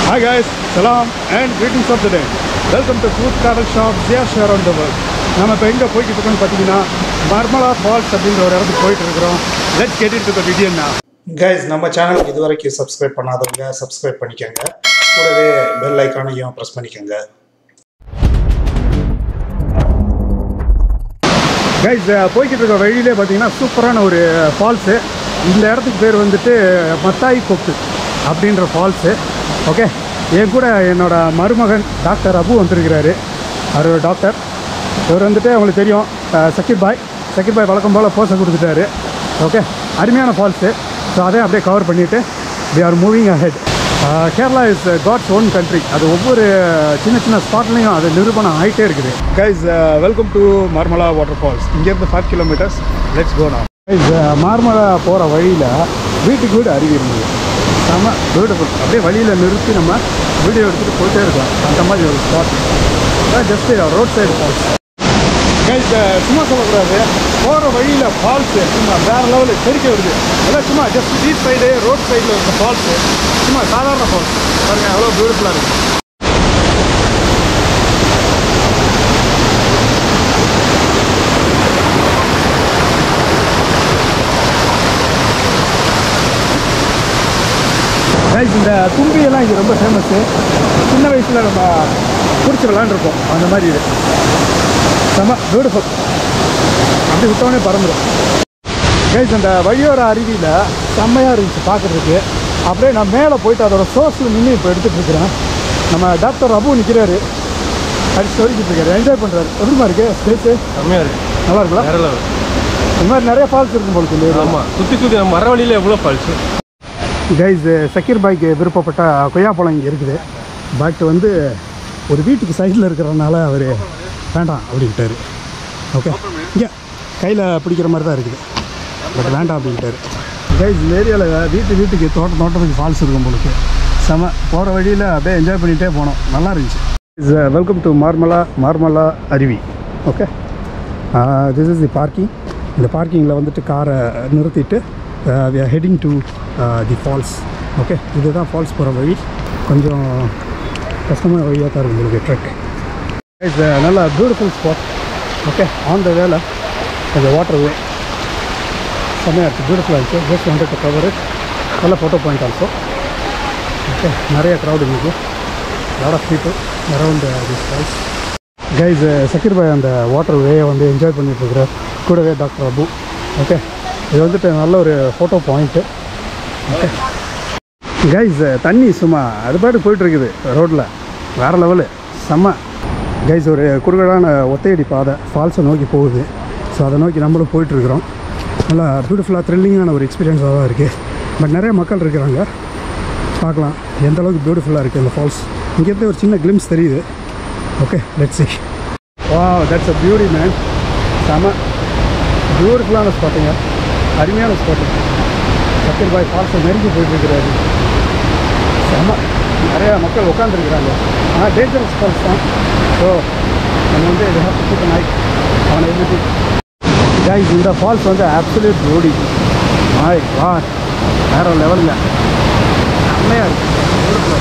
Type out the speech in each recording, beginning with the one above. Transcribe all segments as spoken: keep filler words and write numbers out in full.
Hi guys, salam and greetings of the day. Welcome to food travel shop Ziyash around the world. நம்ம இப்போ எங்கே போய்கிட்டு இருக்கோம்னு பார்த்தீங்கன்னா Marmala Falls அப்படிங்கிற ஒரு இடத்துக்கு போயிட்டு இருக்கிறோம். Let's get into the video now. Guys, நம்ம சேனலுக்கு இதுவரைக்கும் சப்ஸ்கிரைப் பண்ணாதவங்க சப்ஸ்கிரைப் பண்ணிக்கோங்க. கூடவே பெல் ஐகானையும் ப்ரெஸ் பண்ணிக்கோங்க. கைஸ் போய்கிட்டு இருக்க வழியிலே பார்த்தீங்கன்னா சூப்பரான ஒரு ஃபால்ஸு. இந்த இடத்துக்கு பேர் வந்துட்டு மத்தாய் கொக்கு அப்படின்ற ஃபால்ஸு. ஓகே, என் கூட என்னோட மருமகன் டாக்டர் அபு வந்திருக்கிறாரு. அவர் ஒரு டாக்டர். இவர் வந்துட்டு அவங்களுக்கு தெரியும், சக்கீர் பாய் சக்கீர் பாய் வழக்கம் போல் போஸை கொடுத்துட்டாரு. ஓகே, அருமையான ஃபால்ஸு. ஸோ அதே அப்படியே கவர் பண்ணிவிட்டு we are moving ahead. Kerala is God's own country. அது ஒவ்வொரு சின்ன சின்ன ஸ்பாட்லேயும் அது நிரூபணம் ஆகிட்டே இருக்குது. Guys welcome to Marmala water falls. இங்கேருந்து five kilometres. Let's go now. Guys Marmala போகிற வழியில் வீட்டுக்கு வீடு அருவி இருந்தது. நம்ம பியூட்டிஃபுல். அப்படியே வழியில் நிறுத்தி நம்ம வீடியோ எடுத்துகிட்டு போயிட்டே இருக்கலாம். அந்த மாதிரி ஒரு spot. Just road side falls. Guys சும்மா சொல்லக்கூடாது, போகிற வழியில் ஃபால்ஸு சும்மா வேறு லெவலில் தெரிக்க வருது. எல்லாம் சும்மா ஜஸ்ட் பீச் சைடு ரோட் சைடில் இருக்க ஃபால்ஸு சும்மா சாதாரண ஃபால்ஸ் பாருங்கள், அவ்வளோ பியூட்டிஃபுல்லாக இருக்குது. கைஸ் இந்த தும்பியெல்லாம் இங்கே ரொம்ப ஃபேமஸ்ஸு. சின்ன வயசில் நம்ம பிடிச்சி விளாண்டுருப்போம். அந்த மாதிரி இது செம்ம பியூட்டிஃபுல். அப்படி விட்டோடனே பறந்துடும். கைஸ் அந்த வழியோர அருவியில் செம்மையாக இருந்துச்சு பார்க்குறதுக்கு. அப்படியே நான் மேலே போயிட்டு அதோட சோர்ஸில் நின்று இப்போ எடுத்துகிட்டு இருக்கிறேன். நம்ம டாக்டர் அபு நிற்கிறாரு, அடிச்சு சொல்லிக்கிட்டு இருக்காரு, என்ஜாய் பண்ணுறாரு. எப்படிமா இருக்குது ஸ்பேஸு? செம்மையாக இருக்குது. நல்லா இருக்குல்ல? வேறு லெவல். இந்த மாதிரி நிறைய ஃபால்ஸ் இருக்கும் போல இல்லையா? ஆமாம், சுற்றி சுற்றி நம்ம மர வழியில் எவ்வளோ ஃபால்ஸு. கைஸ் சக்கீர் பாய்க்கு விருப்பப்பட்ட கொய்யாப்பழம் இங்கே இருக்குது. பட் வந்து ஒரு வீட்டுக்கு சைடில் இருக்கிறதுனால அவர் வேண்டாம் அப்படின்ட்டார். ஓகே, இங்கே கையில் பிடிக்கிற மாதிரி தான் இருக்குது, பட் வேண்டாம் அப்படின்ட்டார். கைஸ் இந்த ஏரியாவில் வீட்டு வீட்டுக்கு தோட்டம் தோட்டத்துக்கு ஃபால்ஸ் இருக்கும் உங்களுக்கு. செம போகிற வழியில் அப்படியே என்ஜாய் பண்ணிகிட்டே போனோம். நல்லா இருந்துச்சு. Is welcome to Marmala Marmala அருவி. Okay, this is the parking. இந்த பார்க்கிங்கில் வந்துட்டு காரை நிறுத்திட்டு we are heading to the falls. Okay, இதுதான் ஃபால்ஸ் போகிற வழி. கொஞ்சம் கஷ்டமான வழியாக தான் இருக்குது உங்களுக்கு ட்ரெக். இட்ஸ் நல்ல beautiful spot. Okay, on the வேலை கொஞ்சம் வாட்டர் வே செம்மையாக இருக்குது, பியூட்டிஃபுல்லாக இருக்குது. Just wanted to cover it. நல்ல ஃபோட்டோ பாயிண்ட் ஆல்சோ. ஓகே, நிறைய க்ரௌட் இருக்குது, lot of people around this falls. Guys Shakir bhai அந்த வாட்டர் வேயை வந்து என்ஜாய் பண்ணிட்டுருக்குறார், கூடவே டாக்டர் அபு. ஓகே, இது வந்துட்டு நல்ல ஒரு ஃபோட்டோ பாயிண்ட்டு. ஓகே கைஸ், தண்ணி சும்மா அது பாட்டு போயிட்டுருக்குது ரோட்டில், வேறு லெவலு செம்ம. கைஸ் ஒரு குறுகலான ஒத்தையடி பாதை ஃபால்ஸை நோக்கி போகுது. ஸோ அதை நோக்கி நம்மளும் போயிட்டுருக்குறோம். நல்லா பியூட்டிஃபுல்லாக த்ரில்லிங்கான ஒரு எக்ஸ்பீரியன்ஸாக தான் இருக்குது. பட் நிறைய மக்கள் இருக்கிறாங்க, பார்க்கலாம் எந்த அளவுக்கு பியூட்டிஃபுல்லாக இருக்குது இந்த ஃபால்ஸ். இங்கேருந்து ஒரு சின்ன கிளிம்ஸ் தெரியுது. Okay, let's see. Wow, that's a beauty man. செம்ம பியூட்டிஃபுல்லான ஸ்பாட்டுங்க, அருமையான ஸ்பாட்டு. சக்கீர் பாய் ஃபால்ஸை நெருங்கி போயிட்டுருக்கிறாரு. செம்ம நிறையா மக்கள் உட்காந்துருக்குறாங்க. ஆனால் டேஞ்சரஸ் ஃபால்ஸ் தான். ஸோ நம்ம வந்து இது have to keep an eye on everything. Guys இந்த ஃபால்ஸ் வந்து அப்சல்யூட் பியூட்டி. மை காட், வேறு லெவலில் செம்மையாக இருக்குது.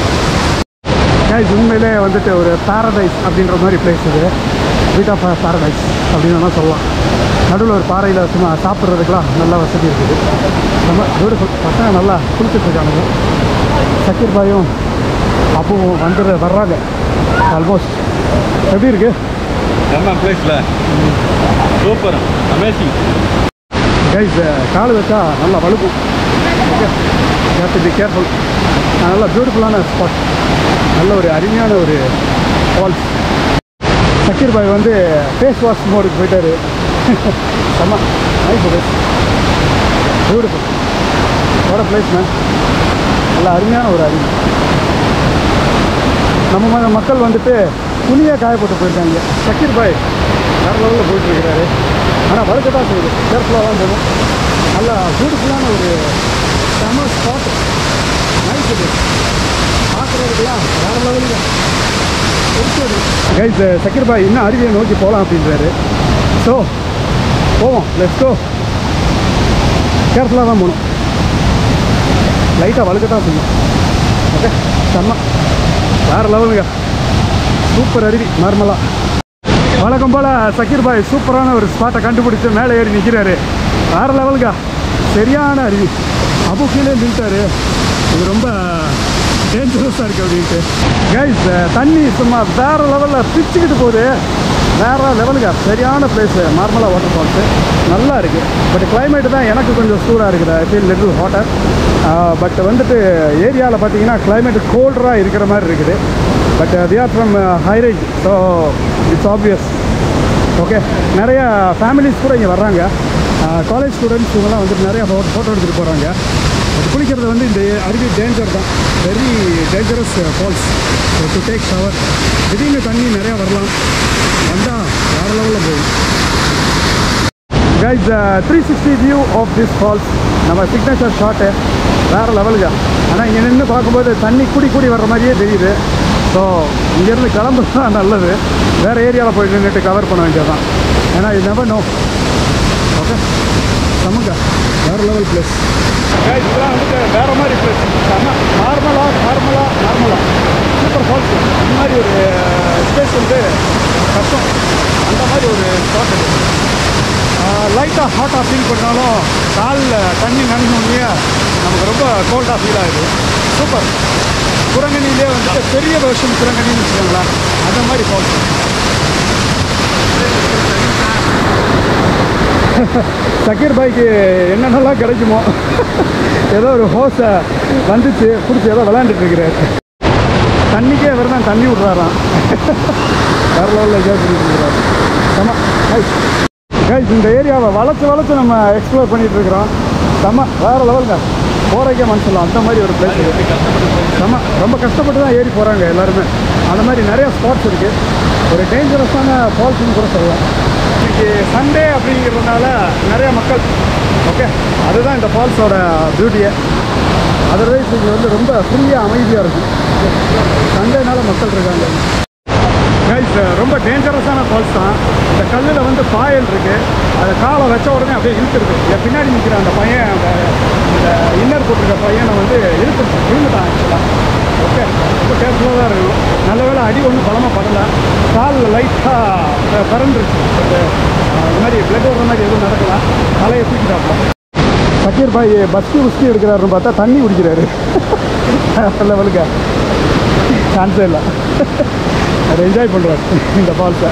கைஸ் உண்மையிலே வந்துட்டு ஒரு பாரடைஸ் அப்படின்ற மாதிரி பிளேஸ் இது. பீட் ஆஃப் பாரடைஸ் அப்படின்னு வேணால் சொல்லலாம். நடுவில் ஒரு பாறையில் சும்மா சாப்பிட்றதுக்கெலாம் நல்லா வசதி இருக்குது. ரொம்ப பியூட்டிஃபுல். பசங்க நல்லா குளிச்சுட்ருக்கானுங்க. சக்கீர் பாயும் அப்பவும் வந்துடு வர்றாங்க ஆல்மோஸ்ட். எப்படி இருக்குது? நம்ம பிளேஸில் சூப்பர் அமேசிங். கைஸ் கால் வச்சா நல்லா வழுக்கும். Okay, have to be careful. நல்லா பியூட்டிஃபுல்லான ஸ்பாட், நல்ல ஒரு அருமையான ஒரு ஃபால்ஸ். சக்கீர் பாய் வந்து ஃபேஸ் வாஷ் மோடுக்கு போயிட்டார். செம்ம நைஸ் பிளேஸ், பியூட்டிஃபுல். வர பிளேஸ் மேன், நல்லா அருமையான ஒரு அருவி. நம்ம மக்கள் வந்துட்டு துணியாக காயப்பட்டு போயிருக்காங்க. சக்கீர் பாய் வேறு லெவலில் போயிட்டுருக்கிறாரு. ஆனால் வழுக்க தான் செய்யுது, கேர்ஃபுல்லாக தான் போகணும். நல்லா பியூட்டிஃபுல்லான ஒரு செம்ம ஸ்பாட்டு, நைஸ் இது பார்க்குறதுக்கெல்லாம் வேறு லெவலில் இருக்குது. கைஸ் சக்கீர் பாய் இன்னும் அருவியை நோக்கி போகலாம் அப்படின்றாரு. ஸோ போவோம், லெட்ஸ் கோ. கேர்ஃபுல்லாக தான் போகணும், லைட்டாக வழுக்க தான் செய்யும். ஓகே, செம்ம வேறு லெவலுங்க. சூப்பர் அருவி மார்மலா. வழக்கம் போல் சக்கீர் பாய் சூப்பரான ஒரு ஸ்பாட்டை கண்டுபிடிச்சி மேலே ஏறி நிற்கிறாரு. வேறு லெவலுங்க, சரியான அருவி. அபு கீழே நின்ட்டாரு. இது ரொம்ப டேஞ்சரஸாக இருக்குது அப்படின்ட்டு. கைஸ் தண்ணி சும்மா வேறு லெவலில் பிச்சுக்கிட்டு போகுது. வேறு லெவலுங்க, சரியான பிளேஸு மார்மலா வாட்டர் ஃபால்ஸு. நல்லா இருக்குது. பட் கிளைமேட்டு தான் எனக்கு கொஞ்சம் சூடாக இருக்குது. I feel little hotter. But வந்துட்டு ஏரியாவில் பார்த்தீங்கன்னா கிளைமேட்டு கோல்டராக இருக்கிற மாதிரி இருக்குது. But we are from high range, so it's obvious. Okay, நிறைய ஃபேமிலிஸ் கூட இங்கே வர்றாங்க. காலேஜ் ஸ்டூடெண்ட்ஸ் இவங்கெல்லாம் வந்துட்டு நிறையா ஃபோட்டோ ஃபோட்டோ எடுத்துகிட்டு போகிறாங்க. அது குளிக்கிறது வந்து இந்த அருவி டேஞ்சர் தான், very dangerous falls. To take shower. திடீர்னு தண்ணி நிறையா வரலாம், வந்தால் வேறு லெவலில் போகும். Guys three sixty view of this falls நம்ம சிக்னேச்சர் ஷாட்டு வேறு லெவலுங்க. ஆனால் இங்கே நின்று பார்க்கும்போது தண்ணி கூடி கூடி வர்ற மாதிரியே தெரியுது. ஸோ இங்கேருந்து கிளம்புறது தான் நல்லது. வேறு ஏரியாவில் போய் நின்றுட்டு கவர் பண்ண வேண்டியது தான். ஏன்னா இது நெவர் நோ. ஓகே, சமங்க வேறு லெவல் பிளேஸ். இதெல்லாம் வந்துட்டு வேறு மாதிரி பிளேஸ். செம்ம நார்மலா நார்மலா நார்மலா சூப்பர் ஃபால்ஸ். இந்த மாதிரி ஒரு ஸ்பேஸ் வந்து கஷ்டம். அந்த மாதிரி ஒரு ஸ்பாட் இருக்குது. லைட்டாக ஹாட்டாக ஃபீல் பண்ணாலும் காலில் தண்ணி நனைஞ்சோடனே நமக்கு ரொம்ப கோல்டாக ஃபீல் ஆகுது. சூப்பர். குரங்கணியிலே வந்துட்டு பெரிய வருஷம் குரங்கணின்னு வச்சுக்கோங்களேன், அந்த மாதிரி ஃபால்ஸ். சக்கீர் பாய்க்கு என்னென்னலாம் கிடைக்குமோ ஏதோ ஒரு ஹோஸை வந்துச்சு பிடிச்சி ஏதோ விளையாண்டுட்டு இருக்கிறார். தண்ணிக்கே அவர் தான் தண்ணி விட்றாராம். வேறு லெவலில் என்ஜாய் பண்ணிட்டு இருக்கிறார். செம கைஸ். கைஸ் இந்த ஏரியாவை வளைச்சு வளைச்சு நம்ம எக்ஸ்ப்ளோர் பண்ணிகிட்டு இருக்கிறோம். செம வேறு லெவலுங்க. போகிறக்கே மனசில்லாம் அந்த மாதிரி ஒரு பிளேஸ் இருக்குது. செம ரொம்ப கஷ்டப்பட்டு தான் ஏறி போகிறாங்க எல்லாருமே. அந்த மாதிரி நிறையா ஸ்பாட்ஸ் இருக்குது. ஒரு டேஞ்சரஸான ஃபால்ஸ்னு கூட சொல்லலாம். இன்றைக்கி சண்டே அப்படிங்கிறதுனால நிறையா மக்கள். ஓகே, அதுதான் இந்த ஃபால்ஸோட பியூட்டியே. அதர்வைஸ் இங்கே வந்து ரொம்ப ஃப்ரீயாக அமைதியாக இருக்கும். சண்டேனால மக்கள் இருக்காங்க. கைஸ் ரொம்ப டேஞ்சரஸான ஃபால்ஸ் தான். இந்த கல்லில் வந்து பாயல் இருக்குது. அதை காலை வச்ச உடனே அப்படியே இழுத்துருது. என் பின்னாடி நிற்கிற அந்த பையன், அந்த இந்த இன்னர் போட்டிருக்க பையனை வந்து இழுத்துருச்சு, விழுந்துட்டான் ஆக்சுவலாக. ஓகே, ரொம்ப கேர்ஃபுல்லாக தான் இருக்கணும். நல்ல வேலை அடி ஒன்றும் பலமாக படலை. காலில் லைட்டாக பறந்துருச்சு. இந்த மாதிரி பிளட் வர்ற மாதிரி எதுவும் நடக்கலாம். தலையை தூக்கிட்டாப்பா. சக்கீர் பாய் பஸ்ஸு உஸ்தி எடுக்கிறாருன்னு பார்த்தா தண்ணி குடிக்கிறாரு. லெவலுக்கு சான்ஸே இல்லை. அதை என்ஜாய் பண்ணுறாரு இந்த ஃபால்ஸை.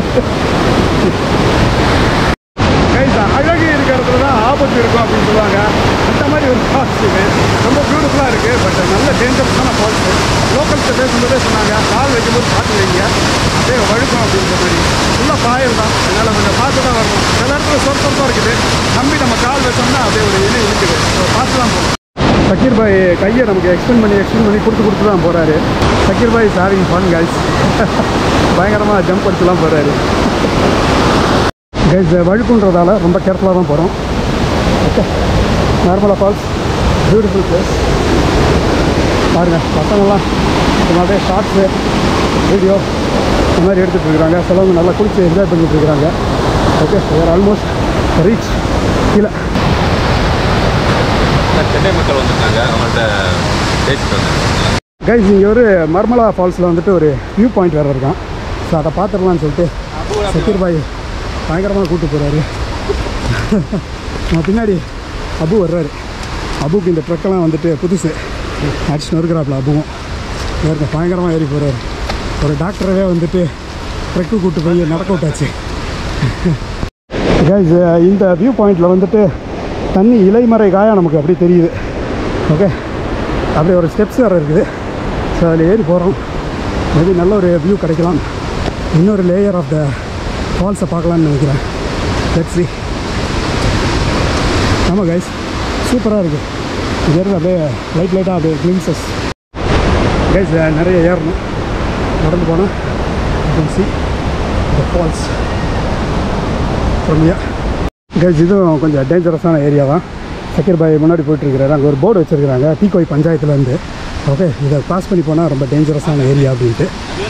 கைஸ் அழகு இருக்கிற இடத்துல தான் ஆபத்து இருக்கும் அப்படின்னு சொல்லுவாங்க. அந்த மாதிரி ஒரு ஃபால்ஸ் இது. ரொம்ப பியூட்டிஃபுல்லாக இருக்குது. பட் நல்ல டேஞ்சரஸான ஃபால்ஸு. லோக்கல்ஸை பேசும்போதே சொன்னாங்க, கால் வைக்கும்போது பார்த்து வைங்க, அப்படியே வழுக்கும் அப்படின்ற மாதிரி. ஃபுல்லாக பாயல் தான், அதனால் கொஞ்சம் பார்த்து தான் வரணும். சில இடத்துல சொற்பமாக இருக்குது, நம்பி நம்ம கால் வச்சோம்னா அப்படியே ஒரு இது இருக்குது. ஸோ பார்த்து தான் போகணும். சக்கீர் பாய் கையை நமக்கு எக்ஸ்டெண்ட் பண்ணி எக்ஸ்டெண்ட் பண்ணி கொடுத்து கொடுத்து தான் போகிறாரு. Shakir bhai is having fun guys. பயங்கரமாக ஜம்ப் அடிச்சுலாம் போகிறாரு கைஸ். வழுக்குன்றதால ரொம்ப கேர்ஃபுல்லாக தான் போகிறோம். Okay, Marmala falls beautiful place. பாருங்கள், பசங்கள்லாம் இந்த மாதிரி ஷார்ட்ஸு வீடியோ இந்த மாதிரி எடுத்துகிட்டு இருக்கிறாங்க. சிலவங்க நல்லா குளிச்சு என்ஜாய் பண்ணிட்டு இருக்கிறாங்க. ஓகே, வேறு ஆல்மோஸ்ட் ரீச் கீழே. சென்னை மக்கள் வந்துருக்காங்க, அவங்கள்ட்ட பேசிட்டு வந்தாங்க. கைஸ் இங்கே ஒரு மர்மலா ஃபால்ஸில் வந்துட்டு ஒரு வியூ பாயிண்ட் வேறு இருக்கான். ஸோ அதை பார்த்துடலான்னு சொல்லிட்டு சக்கீர் பாய் பயங்கரமாக கூப்பிட்டு போகிறாரு. நம்ம பின்னாடி அபு வர்றாரு. அபுக்கு இந்த ட்ரக்கெல்லாம் வந்துட்டு புதுசு அடிச்சு நொறுக்கிறாப்புல. அபுவும் வேறு பயங்கரமாக ஏறி போகிறாரு. ஒரு டாக்டரவே வந்துட்டு ட்ரக்கு கூப்பிட்டு போய் நடக்க விட்டாச்சு. கைஸ் இந்த வியூ பாயிண்டில் வந்துட்டு தண்ணி இலைமறை காயாக நமக்கு அப்படி தெரியுது. ஓகே, அப்படியே ஒரு ஸ்டெப்ஸ் வேறு இருக்குது. ஸோ அதில் ஏறி போகிறோம். மேபி நல்ல ஒரு வியூ கிடைக்கலாம். இன்னொரு லேயர் ஆஃப் த ஃபால்ஸை பார்க்கலான்னு நினைக்கிறேன். Let's see. ஆமாம் கைஸ், சூப்பராக இருக்குது. இங்கேருந்து அப்படியே லைட் லைட்டாக அப்படியே கிளிம்சஸ். கைஸ் நிறைய ஏறணும், நடந்து போனால் you can see the falls from here. Guys இதுவும் கொஞ்சம் டேஞ்சரஸான ஏரியா தான். சக்கீர் பாய் முன்னாடி போயிட்டுருக்கிறாரு. அங்கே ஒரு போர்டு வச்சுருக்கிறாங்க டீகோய் பஞ்சாயத்துலேருந்து. ஓகே, இதை பாஸ் பண்ணி போனால் ரொம்ப டேஞ்சரஸான ஏரியா அப்படின்ட்டு.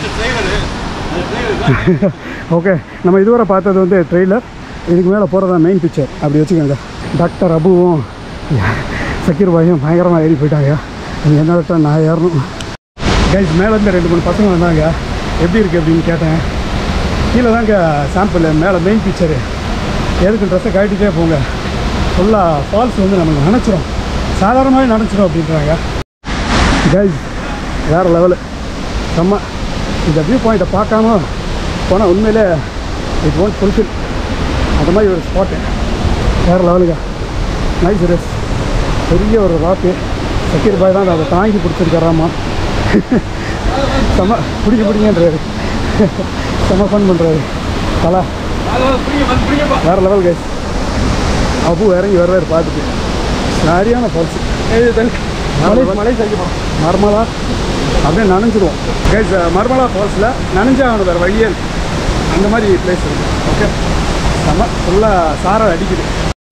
ஓகே, நம்ம இதுவரை பார்த்தது வந்து ட்ரெய்லர். இதுக்கு மேலே போகிறதா மெயின் பிக்சர் அப்படி வச்சுக்கோங்க. டாக்டர் அபுவும் சக்கீர் பாயும் பயங்கரமாக ஏறி போயிட்டாங்க. நீங்கள் என்ன நான் ஏறணும். கைஸ் மேலேருந்து ரெண்டு மூணு பசங்க வந்தாங்க, எப்படி இருக்குது அப்படின்னு கேட்டேன். கீழே தாங்க சாம்பிள், மேலே மெயின் பிக்சரு. எதுக்கு ட்ரெஸ்ஸை கட்டிகிட்டே போங்க, ஃபுல்லாக ஃபால்ஸ் வந்து நமக்கு நினச்சிரும், சாதாரணமாகவே நினச்சிரும் அப்படின்றாங்க. கைஸ் வேறு லெவலு செம்ம. இந்த வியூ பாயிண்ட்டை பார்க்காம போனால் உண்மையிலே இட் ஒன்ட் ஃபுல்ஃபில். அந்த மாதிரி ஒரு ஸ்பாட்டு வேறு லெவலுங்க. நைஸ் ரெஸ். பெரிய ஒரு ராக்கு. சக்கீர் பாய் தான் அதை தாங்கி பிடிச்சிருக்காராமா. செம்ம பிடிக்க பிடிங்கன்றாரு, செம்ம ஃபன் பண்ணுறாரு. தலா வேறு லெவல் கைஸ். அப்பு இறங்கி வருவார் பார்த்துட்டு. சரியான ஃபால்ஸ். மலை மர்மலா அப்படியே நனைஞ்சிடுவோம் கைஸ். மர்மலா ஃபால்ஸில் நனைஞ்சாகணும், வேறு வழியே அந்த மாதிரி பிளேஸ் இருக்குது. ஓகே, செம்ம ஃபுல்லாக சாரம் அடிக்குது.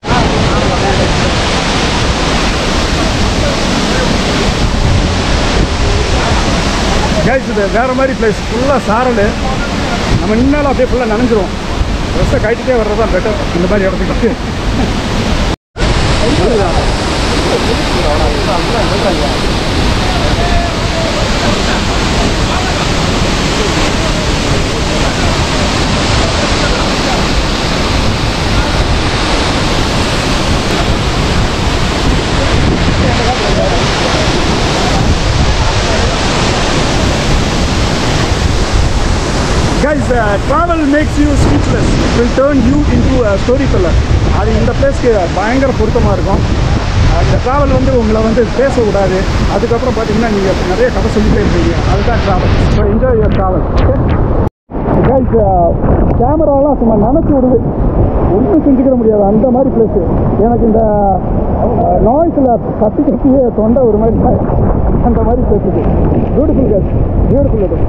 கைஸ் இது வேறு மாதிரி பிளேஸ், ஃபுல்லாக சாரல். நம்ம நின்னாலும் அப்படியே ஃபுல்லாக நனைஞ்சிரும். ட்ரெஸ்ஸை கட்டிகிட்டே வர்றது தான் பெட்டர் இந்த மாதிரி இடத்துக்கு. Guys, uh, travel makes you speechless. It will turn you into a storyteller. அது இந்த பிளேஸ்க்கு பயங்கர பொருத்தமாக இருக்கும். இந்த ட்ராவல் வந்து உங்களை வந்து பேச விடாது. அதுக்கப்புறம் பார்த்தீங்கன்னா நீங்கள் நிறைய கதை சொல்லிட்டே இருப்பீங்க. அதுதான் travel. So enjoy your travel. Okay guys, கேமராலாம் சும்மா நினச்சி விடுது, ஒன்றும் செஞ்சுக்கிற முடியாது அந்த மாதிரி பிளேஸு. எனக்கு இந்த நாய்ஸில் கட்டி கட்டியே தொண்டை ஒரு மாதிரி அந்த மாதிரி பிளேஸ் இது. பியூட்டிஃபுல் கைஸ், பியூட்டிஃபுல் இது.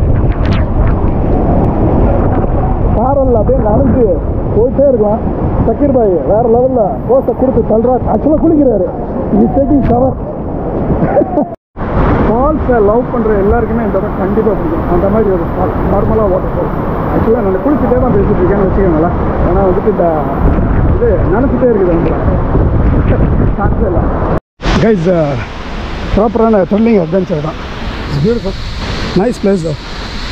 காரில் அப்படியே நனைஞ்சு போயிட்டே இருக்கலாம். சக்கீர் பாய் வேறு லெவலில் கோஸை கொடுத்து தள்ளுறாரு. ஆக்சுவலாக குளிக்கிறாரு. இது டேக்கிங் ஷவர். ஃபால்ஸை லவ் பண்ணுற எல்லாருக்குமே இந்த இடம் கண்டிப்பாக பிடிக்கும். அந்த மாதிரி ஒரு ஃபால் மர்மலா வாட்டர் ஃபால்ஸ். ஆக்சுவலாக நான் குளிச்சுட்டே தான் பேசிகிட்டு இருக்கேன்னு வச்சுக்கோங்களேன். ஏன்னா வந்துட்டு இந்த இது நினச்சிட்டே இருக்குது வந்து சான்ஸே இல்லை. கைஸ் ப்ராப்பரான த்ரில்லிங் அட்வென்ச்சர் தான். பியூட்டிஃபுல் நைஸ் பிளேஸ் தான்.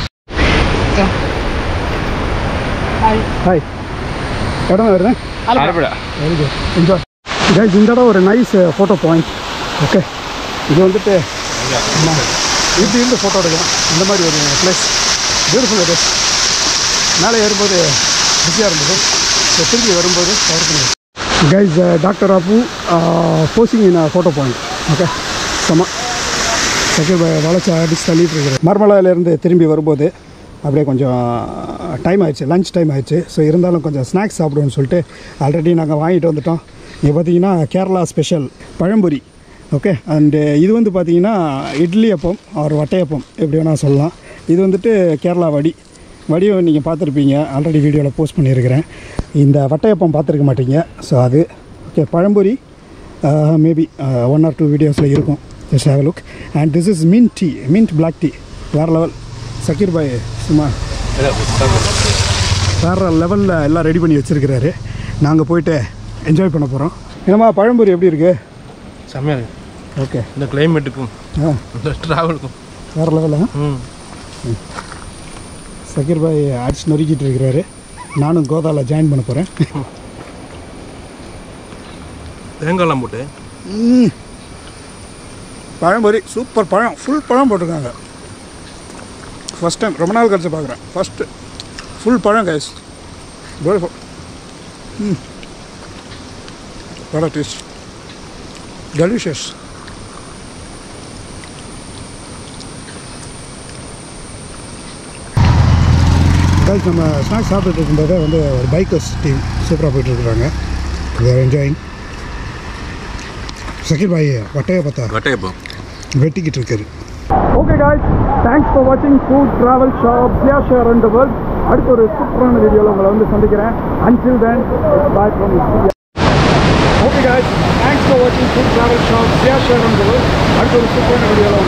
ஹாய், இடம் வருது. Very good, enjoy guys. இந்த இடம் ஒரு நைஸ் ஃபோட்டோ பாயிண்ட். ஓகே, இது வந்துட்டு இப்படி இருந்து ஃபோட்டோ எடுக்கலாம். இந்த மாதிரி ஒரு பிளேஸ், பியூட்டிஃபுல் இது. மேலே ஏறும்போது பிஸியாக இருந்தது, ஸோ திரும்பி வரும்போது கவர் பண்ணி guys. Doctor Appu posing in photo point. Okay, செம்ம. சக்கீர் பாய் வளைச்சி அடிச்சு தள்ளிட்டு இருக்கிறேன். மர்மலாவிலேருந்து திரும்பி வரும்போது அப்படியே கொஞ்சம் டைம் ஆயிடுச்சு, லஞ்ச் டைம் ஆயிடுச்சு. ஸோ இருந்தாலும் கொஞ்சம் ஸ்நாக்ஸ் சாப்பிடுவோன்னு சொல்லிட்டு ஆல்ரெடி நாங்கள் வாங்கிட்டு வந்துட்டோம். இங்கே பார்த்தீங்கன்னா Kerala special pazhampori. Okay, and இது வந்து பார்த்திங்கன்னா இட்லி அப்பம் ஒரு வட்டையப்பம் எப்படி வேணால் சொல்லலாம். இது வந்துட்டு கேரளா வடி. வடியை நீங்கள் பார்த்துருப்பீங்க, ஆல்ரெடி வீடியோவில் போஸ்ட் பண்ணியிருக்கிறேன். இந்த வட்டையப்பம் பார்த்துருக்க மாட்டீங்க. ஸோ அது okay. Pazhampori maybe one or two வீடியோஸில் இருக்கும். Just have a look. And this is mint tea, mint black tea. வேறு லெவல். சக்கீர் பாய் சும்மா வேறு லெவலில் எல்லாம் ரெடி பண்ணி வச்சுருக்கிறாரு. நாங்கள் போயிட்டு என்ஜாய் பண்ண போகிறோம். என்னம்மா பழம்பொரி எப்படி இருக்குது? செம்மையாக இருக்குது. ஓகே, இந்த கிளைமேட்டுக்கும் இந்த ட்ராவலுக்கும் வேறு லெவலாக. ம், சக்கீர் பாய் அடிச்சு நொறுக்கிட்டு இருக்கிறாரு. நானும் கோதாவில் ஜாயின் பண்ண போகிறேன். தேங்காய்லாம் போட்டு பழம்பொரி சூப்பர். பழம் ஃபுல் பழம் போட்டிருக்காங்க. ஃபஸ்ட் டைம் ரொம்ப நாள் கழிச்சு பார்க்குறேன். ஃபஸ்ட்டு ஃபுல் பழம் guys. Hmm, what a taste. Delicious. Guys, நம்ம ஸ்நாக்ஸ் சாப்பிட்டுட்டு இருக்கும்போதே வந்து ஒரு பைக்கர்ஸ் டீம் சூப்பராக போயிட்டுருக்குறாங்க. we are enjoying. சக்கீர் பாய் வட்டையப்பத்தா வட்டையப்பம் வெட்டிக்கிட்டு இருக்காரு. ஓகே காய்ஸ், தேங்க்ஸ் ஃபார் வாட்சிங் ஃபுட் ட்ராவல் ஷாப் ஷியா ஷேர் அண்ட் வேர்ல்ட். அடுத்த ஒரு சூப்பரான வீடியோவில் உங்களை வந்து சந்திக்கிறேன். Until then bye from India. Okay guys, thanks for வாட்சிங் ஃபுட் ட்ராவல் ஷாப் ஷியா ஷேர் அண்ட் வேர்ல்ட். அடுத்த ஒரு சூப்பரான வீடியோவில்